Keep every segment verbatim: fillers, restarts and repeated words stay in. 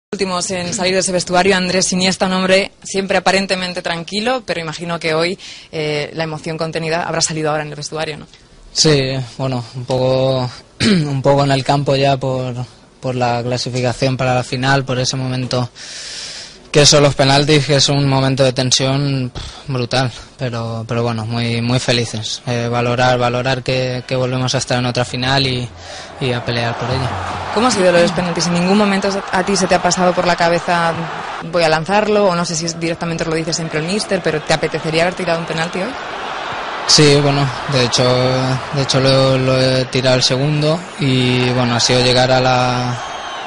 Últimos en salir de ese vestuario, Andrés Iniesta, un hombre siempre aparentemente tranquilo, pero imagino que hoy eh, la emoción contenida habrá salido ahora en el vestuario, ¿no? Sí, bueno, un poco, un poco en el campo ya por, por la clasificación para la final, por ese momento que son los penaltis, que es un momento de tensión brutal, pero, pero bueno, muy, muy felices. Eh, valorar, valorar que, que volvemos a estar en otra final y, y a pelear por ella. ¿Cómo ha sido lo de los penaltis? ¿En ningún momento a ti se te ha pasado por la cabeza voy a lanzarlo? O no sé si directamente os lo dice siempre el míster, pero ¿te apetecería haber tirado un penalti hoy? Sí, bueno, de hecho, de hecho lo, lo he tirado el segundo y bueno, ha sido llegar a la,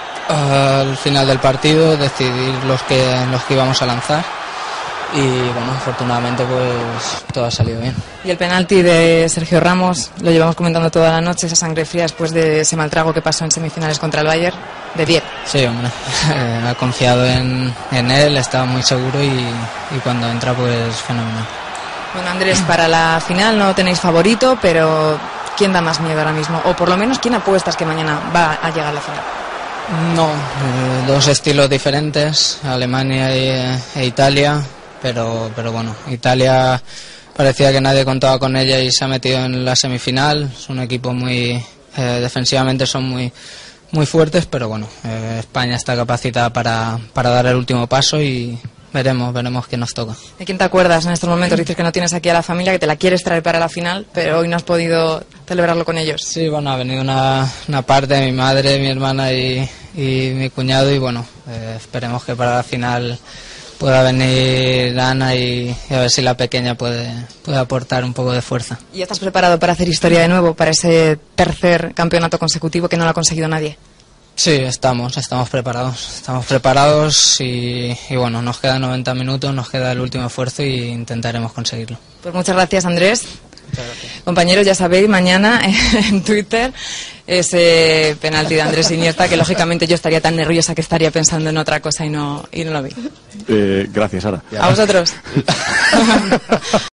al final del partido, decidir los que, los que íbamos a lanzar y bueno, afortunadamente pues todo ha salido bien. Y el penalti de Sergio Ramos, lo llevamos comentando toda la noche, esa sangre fría después de ese mal trago que pasó en semifinales contra el Bayern, de diez. Sí, hombre, eh, ha confiado en, en él, estaba muy seguro y, y cuando entra pues fenomenal. Bueno, Andrés, para la final no tenéis favorito, pero ¿quién da más miedo ahora mismo? O por lo menos, ¿quién apuestas que mañana va a llegar a la final? No, eh, dos estilos diferentes, Alemania e, e Italia, pero, pero bueno, Italia parecía que nadie contaba con ella y se ha metido en la semifinal. Es un equipo muy, eh, defensivamente son muy, muy fuertes, pero bueno, eh, España está capacitada para, para dar el último paso y veremos, veremos qué nos toca. ¿De quién te acuerdas en estos momentos? Dices que no tienes aquí a la familia, que te la quieres traer para la final, pero hoy no has podido celebrarlo con ellos. Sí, bueno, ha venido una, una parte de mi madre, mi hermana y, y mi cuñado y bueno, eh, esperemos que para la final pueda venir Ana y, y a ver si la pequeña puede, puede aportar un poco de fuerza. ¿Y estás preparado para hacer historia de nuevo, para ese tercer campeonato consecutivo que no lo ha conseguido nadie? Sí, estamos, estamos preparados, estamos preparados y, y bueno, nos quedan noventa minutos, nos queda el último esfuerzo y intentaremos conseguirlo. Pues muchas gracias, Andrés. Muchas gracias. Compañeros, ya sabéis, mañana en Twitter ese penalti de Andrés Iniesta, que lógicamente yo estaría tan nerviosa que estaría pensando en otra cosa y no, y no lo vi. Eh, gracias, Sara. A vosotros.